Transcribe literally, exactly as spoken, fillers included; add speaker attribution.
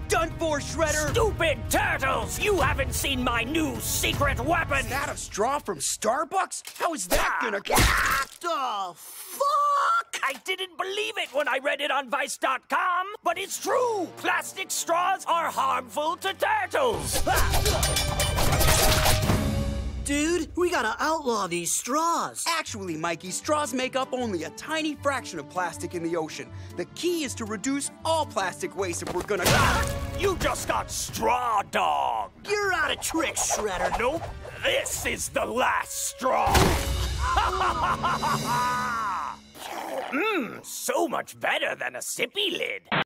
Speaker 1: done for, Shredder!
Speaker 2: Stupid turtles! You haven't seen my new secret weapon!
Speaker 1: Is that a straw from Starbucks? How is that gonna...
Speaker 2: The fuck? I didn't believe it when I read it on Vice dot com, but it's true! Plastic straws are harmful to turtles!
Speaker 3: Dude, we gotta outlaw these straws.
Speaker 1: Actually, Mikey, straws make up only a tiny fraction of plastic in the ocean. The key is to reduce all plastic waste if we're gonna...
Speaker 2: You just got straw dog!
Speaker 3: You're out of tricks, Shredder.
Speaker 2: Nope, this is the last straw! Mmm, so much better than a sippy lid.